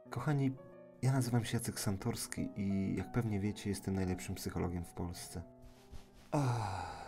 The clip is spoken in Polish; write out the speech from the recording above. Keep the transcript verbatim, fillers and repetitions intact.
Kochani, ja nazywam się Jacek Santorski i jak pewnie wiecie, jestem najlepszym psychologiem w Polsce. Oh.